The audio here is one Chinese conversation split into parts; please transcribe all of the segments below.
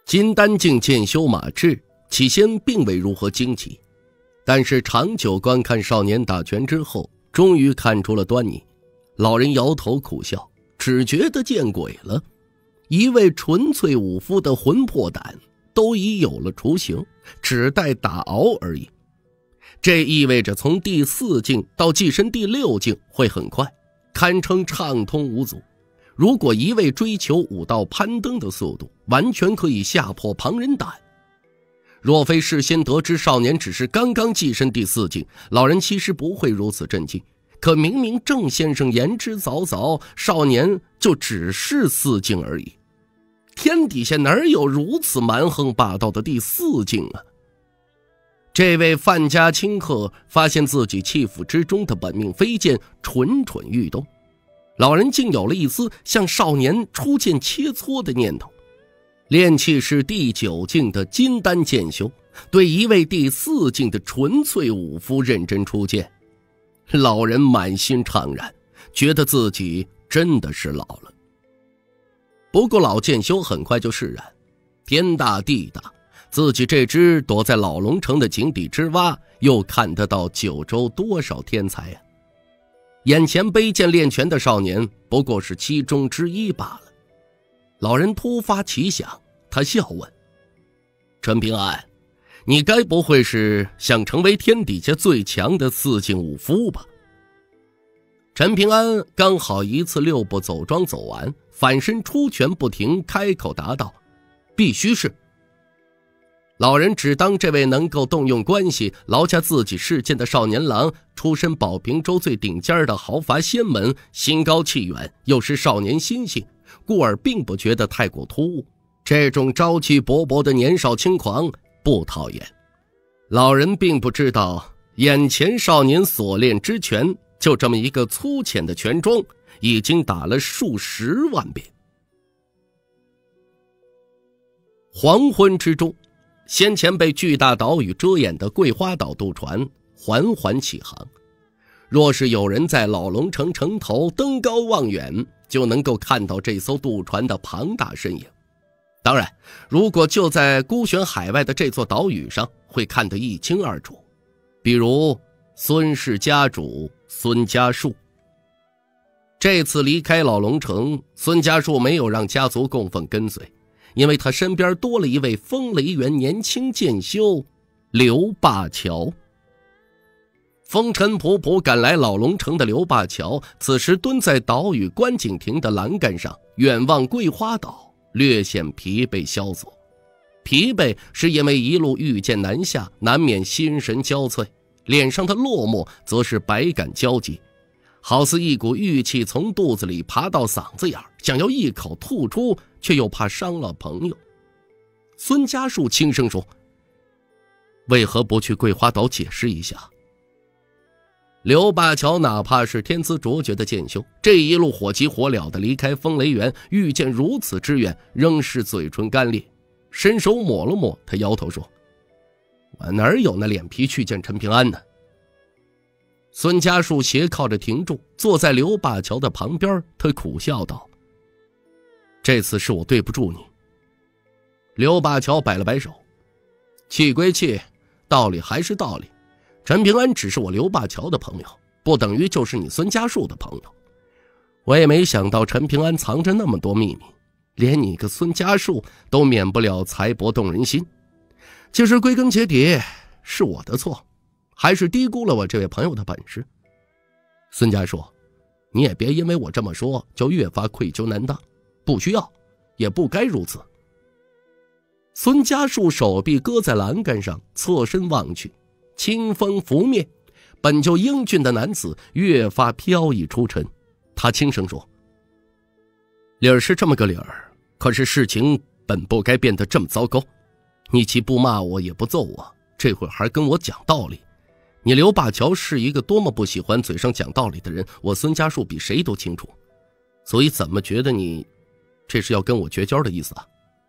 金丹境剑修马志起先并未如何惊奇，但是长久观看少年打拳之后，终于看出了端倪。老人摇头苦笑，只觉得见鬼了。一位纯粹武夫的魂魄胆都已有了雏形，只待打熬而已。这意味着从第4境到跻身第6境会很快，堪称畅通无阻。如果一味追求武道攀登的速度，完全可以吓破旁人胆。若非事先得知少年只是刚刚跻身第4境，老人其实不会如此震惊。可明明郑先生言之凿凿，少年就只是4境而已。天底下哪有如此蛮横霸道的第4境啊？这位范家清客发现自己弃府之中的本命飞剑蠢蠢欲动，老人竟有了一丝向少年出剑切磋的念头。炼气是第9境的金丹剑修，对一位第4境的纯粹武夫认真出剑，老人满心怅然，觉得自己真的是老了。不过老剑修很快就释然，天大地大，自己这只躲在老龙城的井底之蛙，又看得到九州多少天才啊！眼前背剑练拳的少年不过是其中之一罢了。老人突发奇想，他笑问：陈平安，你该不会是想成为天底下最强的4境武夫吧？陈平安刚好一次6步走桩走完，反身出拳不停，开口答道：必须是。老人只当这位能够动用关系劳驾自己事件的少年郎出身保平州最顶尖的豪阀仙门，心高气远，又是少年心性，故而并不觉得太过突兀。这种朝气勃勃的年少轻狂不讨厌。老人并不知道，眼前少年所练之拳，就这么一个粗浅的拳桩，已经打了数十万遍。黄昏之中，先前被巨大岛屿遮掩的桂花岛渡船缓缓起航。若是有人在老龙城城头登高望远，就能够看到这艘渡船的庞大身影。当然，如果就在孤悬海外的这座岛屿上，会看得一清二楚。比如孙氏家主孙家树。这次离开老龙城，孙家树没有让家族供奉跟随，因为他身边多了一位风雷园年轻剑修刘灞桥。风尘仆仆赶来老龙城的刘灞桥，此时蹲在岛屿观景亭的栏杆上，远望桂花岛，略显疲惫萧索。疲惫是因为一路御剑南下，难免心神交瘁，脸上的落寞则是百感交集，好似一股郁气从肚子里爬到嗓子眼，想要一口吐出，却又怕伤了朋友。孙家树轻声说：为何不去桂花岛解释一下？刘灞桥哪怕是天资卓绝的剑修，这一路火急火燎地离开风雷园，遇见如此之远，仍是嘴唇干裂，伸手抹了抹，他摇头说：我哪有那脸皮去见陈平安呢？孙家树斜靠着亭柱，坐在刘灞桥的旁边，他苦笑道：这次是我对不住你。刘灞桥摆了摆手：气归气，道理还是道理。陈平安只是我刘灞桥的朋友，不等于就是你孙家树的朋友。我也没想到陈平安藏着那么多秘密，连你个孙家树都免不了财帛动人心。其实归根结底是我的错，还是低估了我这位朋友的本事。孙家树，你也别因为我这么说就越发愧疚难当，不需要，也不该如此。孙家树手臂搁在栏杆上，侧身望去，清风拂面，本就英俊的男子越发飘逸出尘。他轻声说：理儿是这么个理儿，可是事情本不该变得这么糟糕。你既不骂我也不揍我，这会儿还跟我讲道理。你刘灞桥是一个多么不喜欢嘴上讲道理的人，我孙家树比谁都清楚。所以怎么觉得你这是要跟我绝交的意思啊？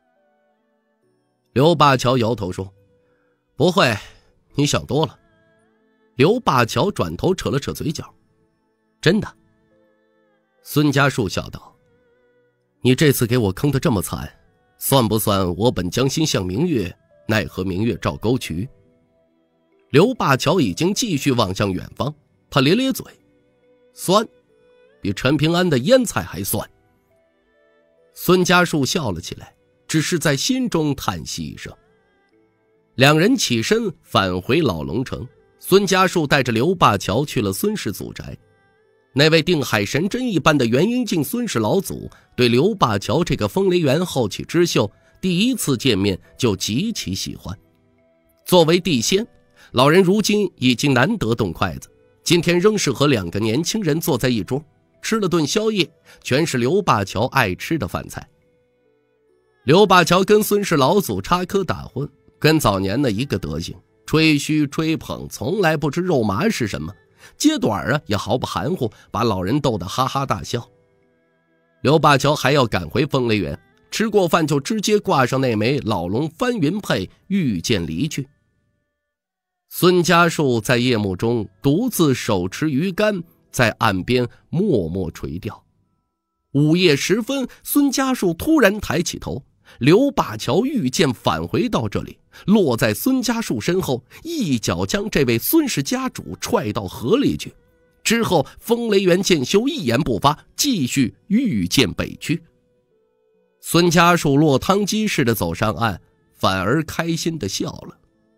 刘灞桥摇头说：不会，你想多了。刘灞桥转头扯了扯嘴角：真的？孙家树笑道：你这次给我坑得这么惨， 算不算我本将心向明月，奈何明月照沟渠？刘灞桥已经继续望向远方，他咧咧嘴，酸，比陈平安的腌菜还酸。孙家树笑了起来，只是在心中叹息一声。两人起身返回老龙城，孙家树带着刘灞桥去了孙氏祖宅。那位定海神针一般的元婴镜孙氏老祖对刘灞桥这个风雷园后起之秀第一次见面就极其喜欢。作为地仙，老人如今已经难得动筷子，今天仍是和两个年轻人坐在一桌，吃了顿宵夜，全是刘灞桥爱吃的饭菜。刘灞桥跟孙氏老祖插科打诨，跟早年的一个德行，吹嘘吹捧，从来不知肉麻是什么，揭短也毫不含糊，把老人逗得哈哈大笑。刘灞桥还要赶回风雷园，吃过饭就直接挂上那枚老龙翻云佩，御剑离去。孙家树在夜幕中独自手持鱼竿，在岸边默默垂钓。午夜时分，孙家树突然抬起头，刘灞桥御剑返回到这里，落在孙家树身后，一脚将这位孙氏家主踹到河里去。之后风雷园剑修一言不发，继续御剑北去。孙家树落汤鸡似的走上岸，反而开心地笑了。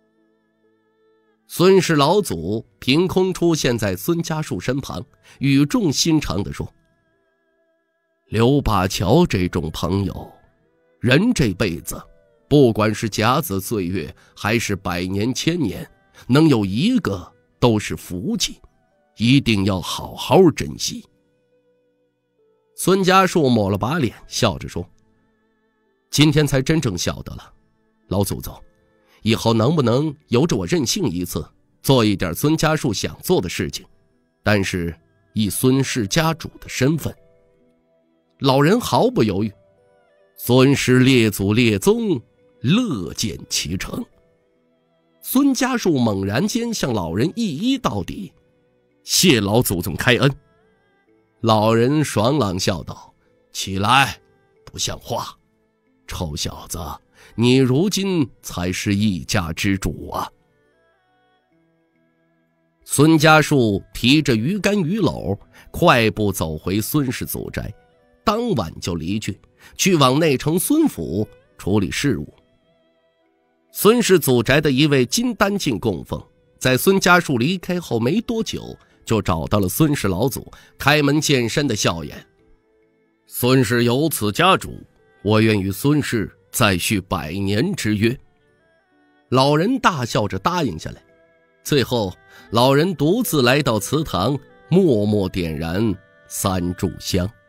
孙氏老祖凭空出现在孙家树身旁，语重心长地说：刘灞桥这种朋友，人这辈子不管是甲子岁月还是百年千年，能有一个都是福气，一定要好好珍惜。孙家树抹了把脸，笑着说：今天才真正晓得了，老祖宗，以后能不能由着我任性一次，做一点孙家树想做的事情，但是以孙氏家主的身份。老人毫不犹豫：孙氏列祖列宗，乐见其成。孙家树猛然间向老人一一到底：谢老祖宗开恩。老人爽朗笑道：起来，不像话，臭小子，你如今才是一家之主啊。孙家树提着鱼竿鱼篓，快步走回孙氏祖宅，当晚就离去往内城孙府处理事务。孙氏祖宅的一位金丹镜供奉，在孙家树离开后没多久，就找到了孙氏老祖，开门见山的笑言：孙氏有此家主，我愿与孙氏再续100年之约。老人大笑着答应下来。最后老人独自来到祠堂，默默点燃3炷香。